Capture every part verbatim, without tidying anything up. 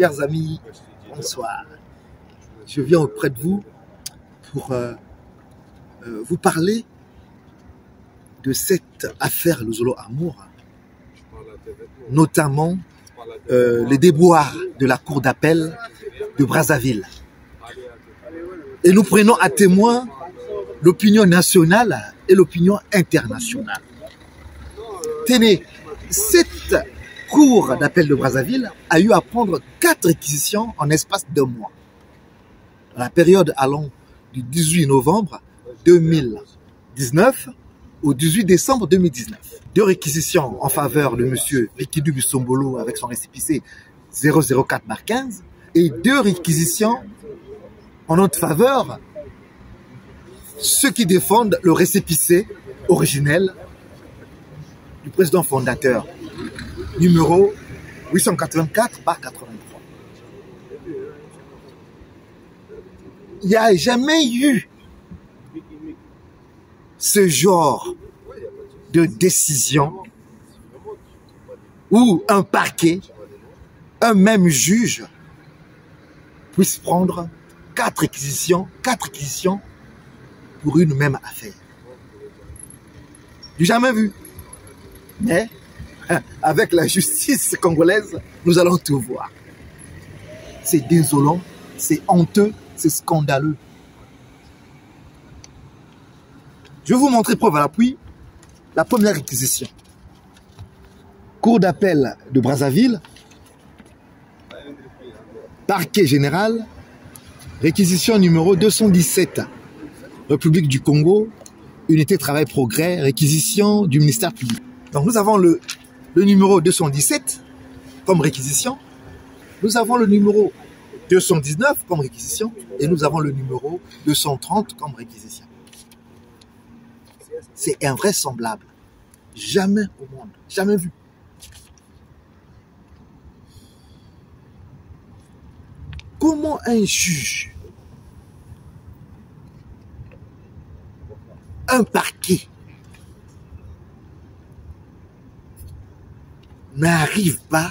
Chers amis, bonsoir. Je viens auprès de vous pour euh, euh, vous parler de cette affaire Luzolo Amour, notamment euh, les déboires de la cour d'appel de Brazzaville. Et nous prenons à témoin l'opinion nationale et l'opinion internationale. Tenez, cette cour d'appel de Brazzaville a eu à prendre quatre réquisitions en espace d'un mois. Dans la période allant du dix-huit novembre deux mille dix-neuf au dix-huit décembre deux mille dix-neuf. Deux réquisitions en faveur de M. Vikidou Bisombolo avec son récépissé zéro zéro quatre barre quinze et deux réquisitions en notre faveur ceux qui défendent le récépissé originel du président fondateur, numéro huit cent quatre-vingt-quatre barre quatre-vingt-trois. Il n'y a jamais eu ce genre de décision où un parquet, un même juge puisse prendre quatre réquisitions, quatre réquisitions pour une même affaire. Du jamais vu. Mais avec la justice congolaise, nous allons tout voir. C'est désolant, c'est honteux, c'est scandaleux. Je vais vous montrer preuve à l'appui la première réquisition. Cour d'appel de Brazzaville, parquet général, réquisition numéro deux cent dix-sept, République du Congo, unité travail progrès, réquisition du ministère public. Donc nous avons le, le numéro deux cent dix-sept comme réquisition, nous avons le numéro deux cent dix-neuf comme réquisition et nous avons le numéro deux cent trente comme réquisition. C'est invraisemblable. Jamais au monde, jamais vu. Comment un juge, un parquet, n'arrive pas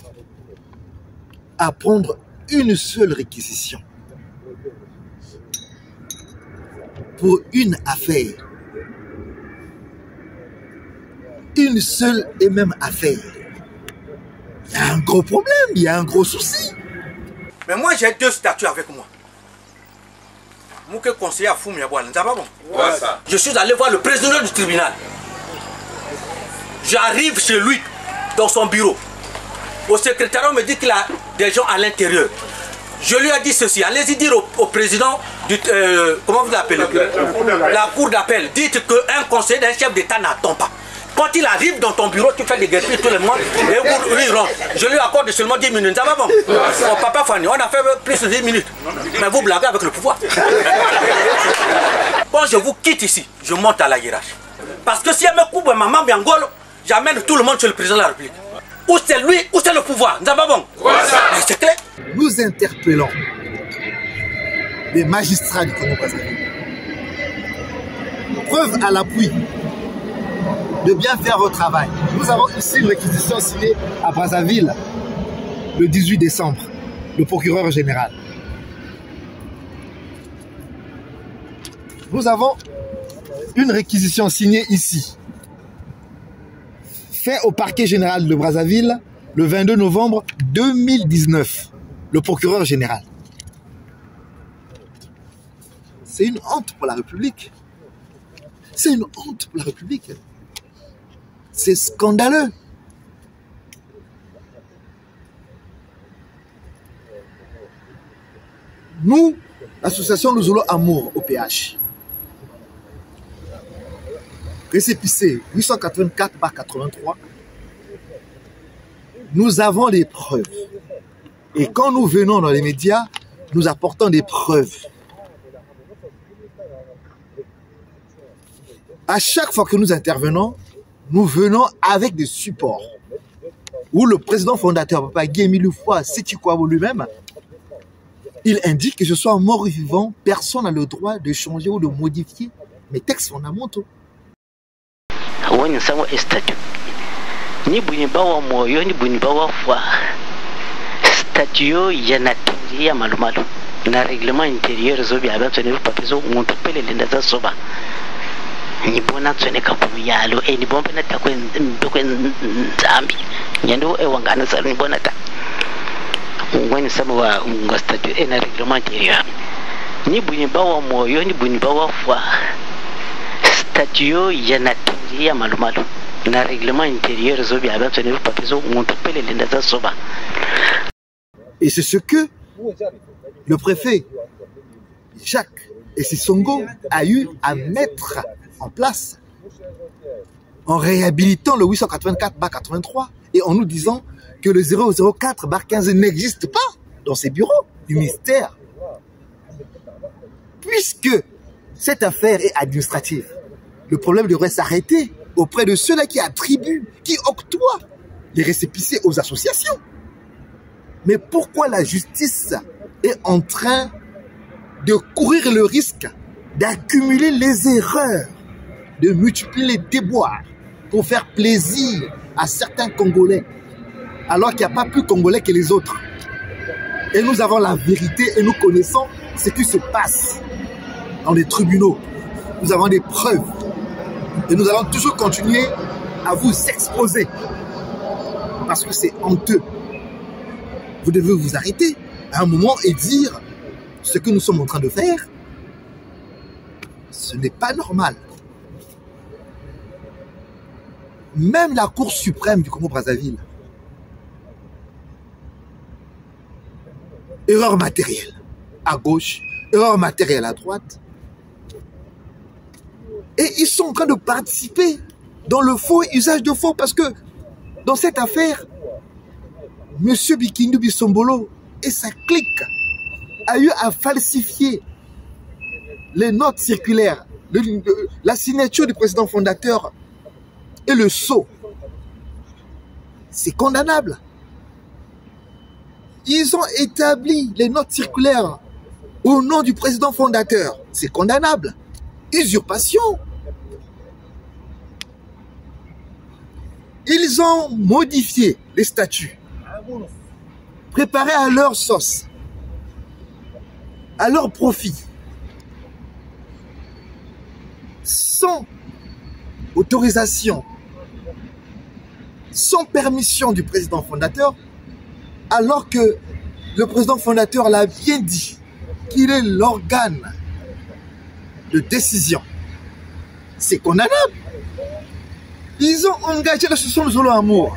à prendre une seule réquisition pour une affaire? Une seule et même affaire. Il y a un gros problème, il y a un gros souci. Mais moi j'ai deux statuts avec moi. Moi que conseiller à Foumia Boan, je suis allé voir le président du tribunal. J'arrive chez lui, dans son bureau. Au secrétariat, on me dit qu'il a des gens à l'intérieur. Je lui ai dit ceci, allez-y dire au, au président du... Euh, comment vous l'appelez? La cour d'appel. Dites qu'un conseiller d'un chef d'État n'attend pas. Quand il arrive dans ton bureau, tu fais des guerpilles tous les mois et vous, lui, il rentre. Je lui accorde seulement dix minutes. Ça va bon? Mon papa Fanny, on a fait plus de dix minutes. Mais vous blaguez avec le pouvoir. Quand je vous quitte ici, je monte à la hiérarchie. Parce que si elle me coupe maman Biangolo, j'amène tout le monde sur le président de la République. Ou c'est lui, ou c'est le pouvoir. Ça va bon? C'est clair. Nous interpellons les magistrats du Congo-Brazzaville. Preuve à l'appui de bien faire votre travail. Nous avons ici une réquisition signée à Brazzaville le dix-huit décembre, le procureur général. Nous avons une réquisition signée ici, fait au parquet général de Brazzaville le vingt-deux novembre deux mille dix-neuf, le procureur général. C'est une honte pour la République. C'est une honte pour la République. C'est scandaleux. Nous, l'association Luzolo Amour, O P H, récépissé huit cent quatre-vingt-quatre barre quatre-vingt-trois, nous avons des preuves. Et quand nous venons dans les médias, nous apportons des preuves. À chaque fois que nous intervenons, nous venons avec des supports. Où le président fondateur, Papa Guy Émile Foy Sétikwabo lui-même, il indique que je sois mort ou vivant, personne n'a le droit de changer ou de modifier mes textes fondamentaux. statut yanatiri ya malumalu na règlement intérieur zo bia ba tsone papier zo muntu pele linda za soba ni bona tsone ka bu yalo e ni bombe na takwe ndokwe nzambi nyando e wangana sa ni bona ta ngwani sama wa ngo statut e na règlement intérieur ni buni bawa moyo ni buni bawa fwa statut yanatiri ya malumalu na règlement intérieur zo bia ba tsone papier zo muntu pele linda za soba. Et c'est ce que le préfet Jacques Essisongo a eu à mettre en place en réhabilitant le huit cent quatre-vingt-quatre barre quatre-vingt-trois et en nous disant que le zéro zéro quatre barre quinze n'existe pas dans ces bureaux du ministère. Puisque cette affaire est administrative, le problème devrait s'arrêter auprès de ceux-là qui attribuent, qui octroient les récépissés aux associations. Mais pourquoi la justice est en train de courir le risque d'accumuler les erreurs, de multiplier les déboires pour faire plaisir à certains Congolais, alors qu'il n'y a pas plus Congolais que les autres? Et nous avons la vérité et nous connaissons ce qui se passe dans les tribunaux. Nous avons des preuves et nous allons toujours continuer à vous exposer parce que c'est honteux. Vous devez vous arrêter à un moment et dire ce que nous sommes en train de faire. Ce n'est pas normal. Même la Cour suprême du Congo-Brazzaville, erreur matérielle à gauche, erreur matérielle à droite, et ils sont en train de participer dans le faux usage de faux parce que dans cette affaire, Monsieur Bikindu Bisombolo et sa clique a eu à falsifier les notes circulaires, le, le, la signature du président fondateur et le sceau. C'est condamnable. Ils ont établi les notes circulaires au nom du président fondateur. C'est condamnable. Usurpation. Ils ont modifié les statuts, préparés à leur sauce, à leur profit, sans autorisation, sans permission du président fondateur, alors que le président fondateur l'a bien dit, qu'il est l'organe de décision. C'est condamnable. Ils ont engagé l'association Zolo Amour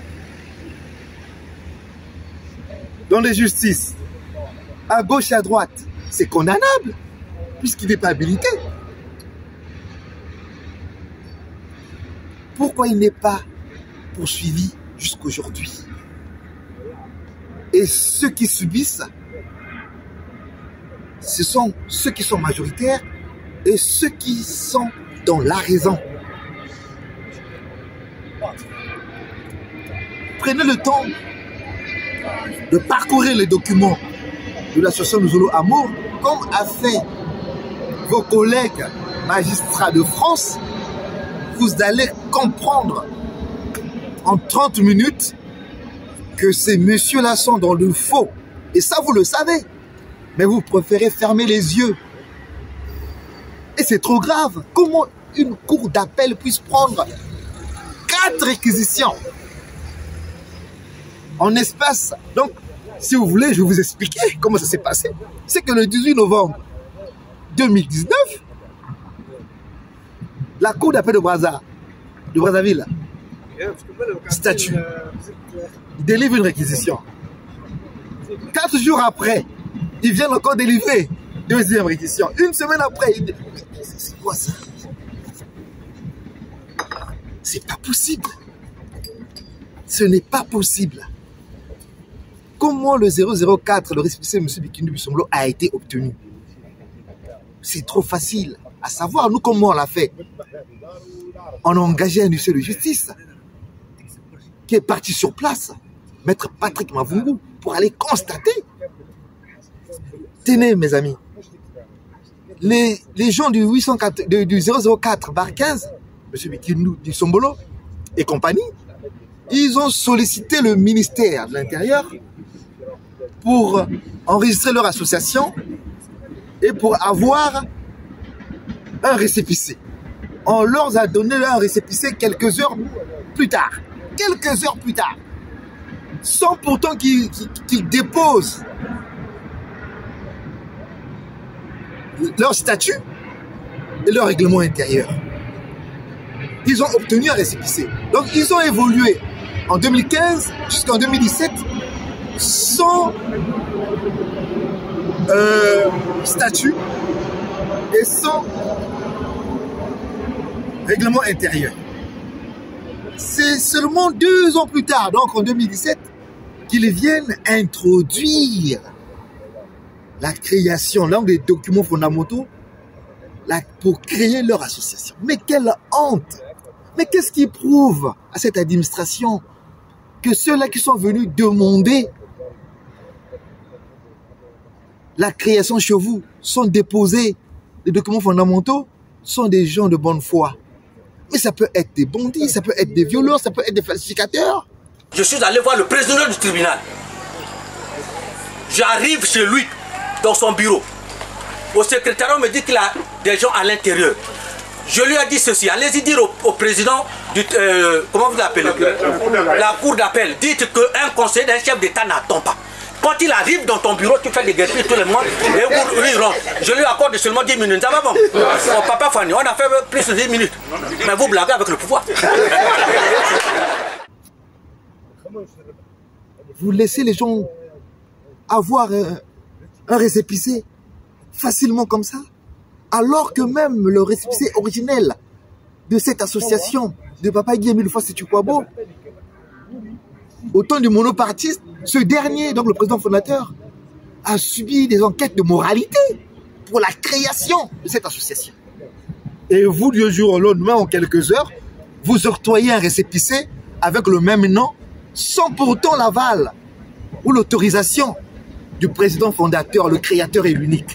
dans les justices, à gauche et à droite. C'est condamnable, puisqu'il n'est pas habilité. Pourquoi il n'est pas poursuivi jusqu'aujourd'hui? Et ceux qui subissent, ce sont ceux qui sont majoritaires et ceux qui sont dans la raison. Prenez le temps de parcourir les documents de l'association Zolo Amour, comme a fait vos collègues magistrats de France. Vous allez comprendre en trente minutes que ces messieurs-là sont dans le faux. Et ça, vous le savez. Mais vous préférez fermer les yeux. Et c'est trop grave. Comment une cour d'appel puisse prendre quatre réquisitions en espace? Donc, si vous voulez, je vais vous expliquer comment ça s'est passé. C'est que le dix-huit novembre deux mille dix-neuf, la cour d'appel de Brazza, de Brazzaville, statut, délivre une réquisition. Quatre jours après, ils viennent encore délivrer deuxième réquisition. Une semaine après, ils... c'est quoi ça? C'est pas possible. Ce n'est pas possible. Comment le zéro zéro quatre, le récépissé de M. Bikindu Bisombolo, a été obtenu? C'est trop facile à savoir. Nous, comment on l'a fait? On a engagé un huissier de justice qui est parti sur place, maître Patrick Mavungu, pour aller constater. Tenez, mes amis, les, les gens du, huit cent quatre, de, du zéro zéro quatre barre quinze, M. Bikindu Bisombolo et compagnie, ils ont sollicité le ministère de l'Intérieur pour enregistrer leur association et pour avoir un récépissé. On leur a donné un récépissé quelques heures plus tard. Quelques heures plus tard. Sans pourtant qu'ils qu'ils déposent leur statut et leur règlement intérieur. Ils ont obtenu un récépissé. Donc ils ont évolué en deux mille quinze jusqu'en deux mille dix-sept sans euh, statut et sans règlement intérieur. C'est seulement deux ans plus tard, donc en deux mille dix-sept, qu'ils viennent introduire la création, l'un des documents fondamentaux la, pour créer leur association. Mais quelle honte! Mais qu'est-ce qui prouve à cette administration que ceux-là qui sont venus demander la création chez vous sont déposés, les documents fondamentaux sont des gens de bonne foi. Mais ça peut être des bandits, ça peut être des violeurs, ça peut être des falsificateurs. Je suis allé voir le président du tribunal. J'arrive chez lui, dans son bureau. Au secrétariat, on me dit qu'il a des gens à l'intérieur. Je lui ai dit ceci, allez-y dire au, au président du... Euh, comment vous l'appelez? La cour d'appel. Dites qu'un conseiller d'un chef d'État n'attend pas. Quand il arrive dans ton bureau, tu fais des guerpilles tout le monde et vous, lui, il rentre. Je lui accorde seulement dix minutes. Ça va bon? Mon papa Fanny, on a fait plus de dix minutes. Mais vous blaguez avec le pouvoir. Vous laissez les gens avoir un, un récépissé facilement comme ça, alors que même le récépissé originel de cette association de Papa Guy Émile Fassé-Tukwabo, au temps du monopartiste, ce dernier, donc le président fondateur, a subi des enquêtes de moralité pour la création de cette association. Et vous, du jour au lendemain, en quelques heures, vous octroyez un récépissé avec le même nom, sans pourtant l'aval ou l'autorisation du président fondateur, le créateur et l'unique.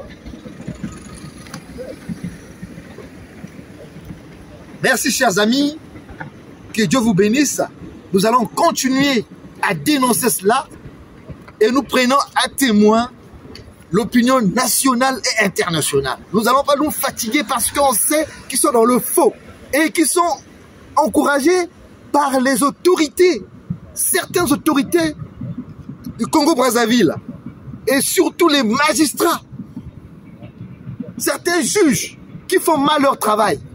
Merci, chers amis. Que Dieu vous bénisse. Nous allons continuer à dénoncer cela et nous prenons à témoin l'opinion nationale et internationale. Nous n'allons pas nous fatiguer parce qu'on sait qu'ils sont dans le faux et qu'ils sont encouragés par les autorités, certaines autorités du Congo-Brazzaville et surtout les magistrats, certains juges qui font mal leur travail.